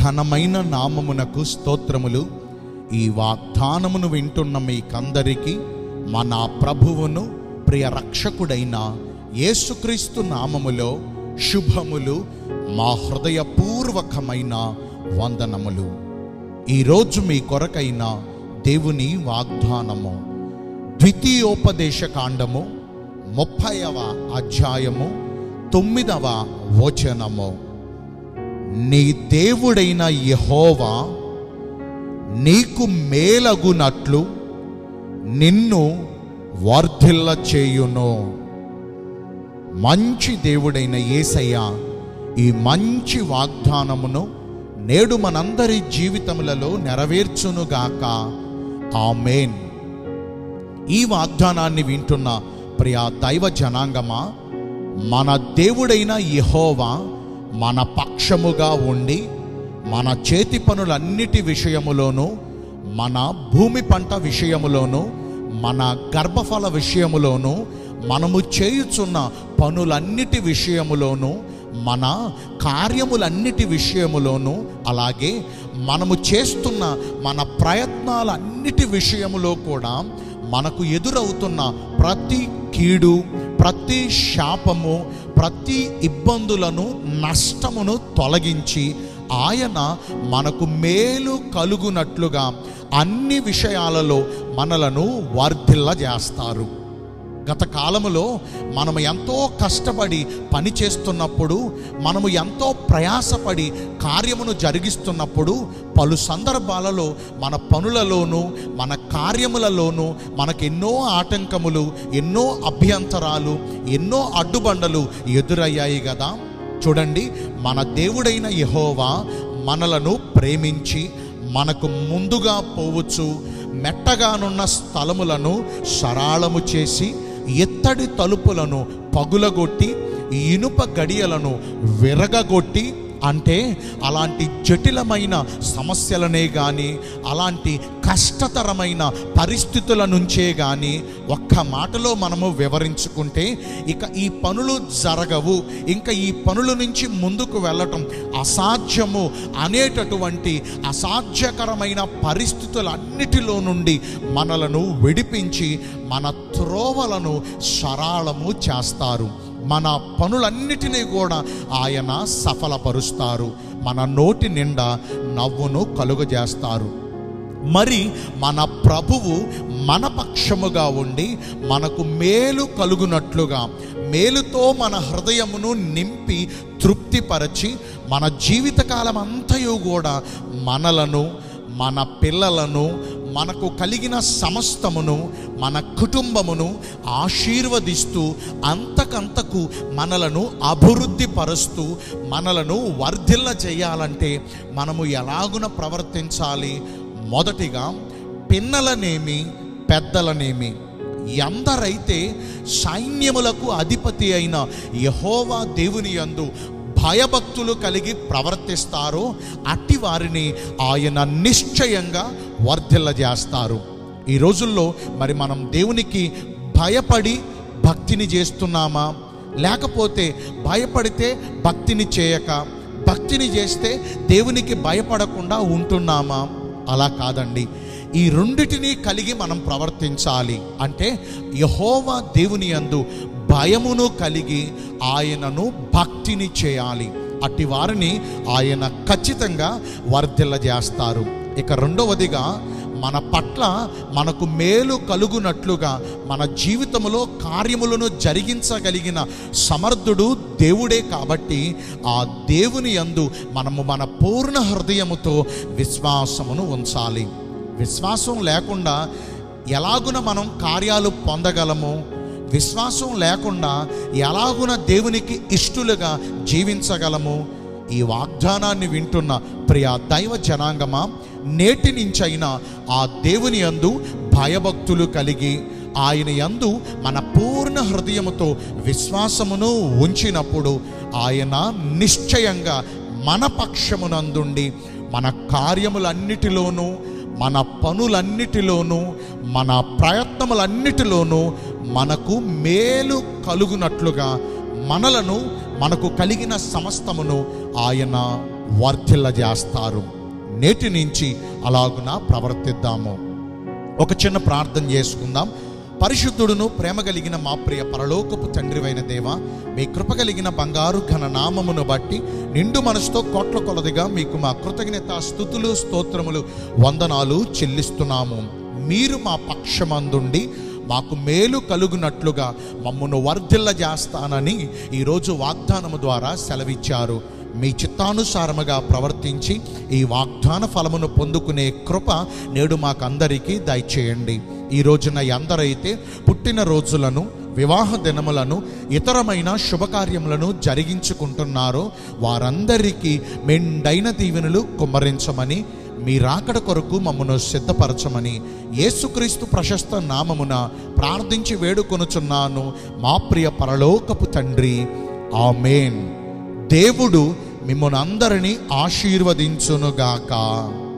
ఘనమైన నామమునకు స్తోత్రములు. ఈ వాగ్దానమును వింటున్న మీకందరికీ మన ప్రభువును ప్రియ రక్షకుడైన యేసుక్రీస్తు నామములో శుభములు, మా హృదయపూర్వకమైన వందనములు. ఈరోజు మీ కొరకైన దేవుని వాగ్దానము ద్వితీయోపదేశ కాండము 30వ అధ్యాయము 9వ వచనము. నీ దేవుడైన యెహోవా నీకు మేలగునట్లు నిన్ను వర్ధిల్ల చేయును. మంచి దేవుడైన యేసయ్య ఈ మంచి వాగ్దానమును నేడు మనందరి జీవితములలో నెరవేర్చునుగాక. ఆమేన్. ఈ వాగ్దానాన్ని వింటున్న ప్రియ దైవ జనాంగమా, మన దేవుడైన యెహోవా మన పక్షముగా ఉండి మన చేతి పనులన్నిటి విషయములోనూ, మన భూమి పంట విషయములోనూ, మన గర్భఫల విషయములోనూ, మనము చేయుచున్న పనులన్నిటి విషయములోనూ, మన కార్యములన్నిటి విషయములోనూ, అలాగే మనము చేస్తున్న మన ప్రయత్నాలన్నిటి విషయములో కూడా మనకు ఎదురవుతున్న ప్రతి కీడు, ప్రతి శాపము, ప్రతి ఇబ్బందులను, నష్టమును తొలగించి ఆయన మనకు మేలు కలుగునట్లుగా అన్ని విషయాలలో మనలను వర్ధిల్ల చేస్తారు. గత కాలములో మనము ఎంతో కష్టపడి పని చేస్తున్నప్పుడు, మనము ఎంతో ప్రయాసపడి కార్యమును జరిగిస్తున్నప్పుడు పలు సందర్భాలలో మన పనులలోనూ మన కార్యములలోనూ మనకు ఎన్నో ఆటంకములు, ఎన్నో అభ్యంతరాలు, ఎన్నో అడ్డుబండలు ఎదురయ్యాయి కదా. చూడండి, మన దేవుడైన యెహోవా మనలను ప్రేమించి మనకు ముందుగా పోవచ్చు మెట్టగానున్న స్థలములను సరాళము చేసి, ఎత్తడి తలుపులను పగులగొట్టి, ఇనుప గడియలను విరగగొట్టి, అంటే అలాంటి జటిలమైన సమస్యలనే కానీ, అలాంటి కష్టతరమైన పరిస్థితుల నుంచే కానీ ఒక్క మాటలో మనము వివరించుకుంటే, ఇక ఈ పనులు జరగవు, ఇంకా ఈ పనుల నుంచి ముందుకు వెళ్ళటం అసాధ్యము అనేటటువంటి అసాధ్యకరమైన పరిస్థితులన్నిటిలో నుండి మనలను విడిపించి మన త్రోవలను సరళము చేస్తారు. మన పనులన్నిటినీ కూడా ఆయన సఫలపరుస్తారు. మన నోటి నిండా నవ్వును కలుగజేస్తారు. మరి మన ప్రభువు మన పక్షముగా ఉండి మనకు మేలు కలుగునట్లుగా, మేలుతో మన హృదయమును నింపి తృప్తిపరచి, మన జీవితకాలం అంతయు కూడా మనలను, మన పిల్లలను, మనకు కలిగిన సమస్తమును, మన కుటుంబమును ఆశీర్వదిస్తూ అంతకంతకు మనలను అభివృద్ధి పరుస్తూ మనలను వర్ధిల్ల చేయాలంటే మనము ఎలాగున ప్రవర్తించాలి? మొదటిగా, పిన్నలనేమి పెద్దలనేమి ఎందరైతే సైన్యములకు అధిపతి అయిన యెహోవా దేవుని యందు భయభక్తులు కలిగి ప్రవర్తిస్తారో అట్టి వారిని ఆయన నిశ్చయంగా వర్ధిల్ల చేస్తారు. ఈ రోజుల్లో మరి మనం దేవునికి భయపడి భక్తిని చేస్తున్నామా, లేకపోతే భయపడితే భక్తిని చేయక, భక్తిని చేస్తే దేవునికి భయపడకుండా ఉంటున్నామా? అలా కాదండి. ఈ రెండిటిని కలిగి మనం ప్రవర్తించాలి. అంటే యెహోవా దేవుని యందు భయమును కలిగి ఆయనను భక్తిని చేయాలి. అట్టి వారిని ఆయన ఖచ్చితంగా వర్ధిల్ల చేస్తారు. ఇక రెండవదిగా, మన పట్ల మనకు మేలు కలుగునట్లుగా మన జీవితంలో కార్యములను జరిగించగలిగిన సమర్థుడు దేవుడే కాబట్టి ఆ దేవుని యందు మనము మన పూర్ణ హృదయముతో విశ్వాసమును ఉంచాలి. విశ్వాసం లేకుండా ఎలాగున మనం కార్యాలు పొందగలము? విశ్వాసం లేకుండా ఎలాగున దేవునికి ఇష్టలుగా జీవించగలము? ఈ వాగ్దానాన్ని వింటున్న ప్రియ దైవ జనాంగమా, నేటి నుంచైనా ఆ దేవుని యందు భయభక్తులు కలిగి ఆయన యందు మన పూర్ణ హృదయముతో విశ్వాసమును ఉంచినప్పుడు ఆయన నిశ్చయంగా మన పక్షమునందుండి మన కార్యములన్నిటిలోనూ, మన పనులన్నిటిలోనూ, మన ప్రయత్నములన్నిటిలోనూ మనకు మేలు కలుగునట్లుగా మనలను, మనకు కలిగిన సమస్తమును ఆయన వర్ధిల్లజేస్తారు. నేటి నుంచి అలాగున ప్రవర్తిద్దాము. ఒక చిన్న ప్రార్థన చేసుకుందాం. పరిశుద్ధుడును ప్రేమ కలిగిన మా ప్రియ పరలోకపు తండ్రివైన దేవ, మీ కృప కలిగిన బంగారు ఘన నామమును బట్టి నిండు మనసుతో కోట్ల కొలదిగా మీకు మా కృతజ్ఞత స్తుతులు స్తోత్రములు వందనాలు చెల్లిస్తున్నాము. మీరు మా పక్షమందుండి మాకు మేలు కలుగునట్లుగా మమ్మను వర్ధిల్లజేస్తానని ఈరోజు వాగ్దానము ద్వారా సెలవిచ్చారు. మీ చిత్తానుసారముగా ప్రవర్తించి ఈ వాగ్దాన ఫలమును పొందుకునే కృప నేడు మాకందరికీ దయచేయండి. ఈ రోజున ఎందరైతే పుట్టినరోజులను, వివాహ దినములను, ఇతరమైన శుభకార్యములను జరిగించుకుంటున్నారో వారందరికీ మెండైన దీవెనలు కుమ్మరించమని, మీ రాకడ కొరకు మమ్మను సిద్ధపరచమని యేసుక్రీస్తు ప్రశస్త నామమున ప్రార్థించి వేడుకొనుచున్నాను మా ప్రియ పరలోకపు తండ్రి. ఆమేన్. దేవుడు మిమ్మల్ని అందరినీ ఆశీర్వదించునుగాక.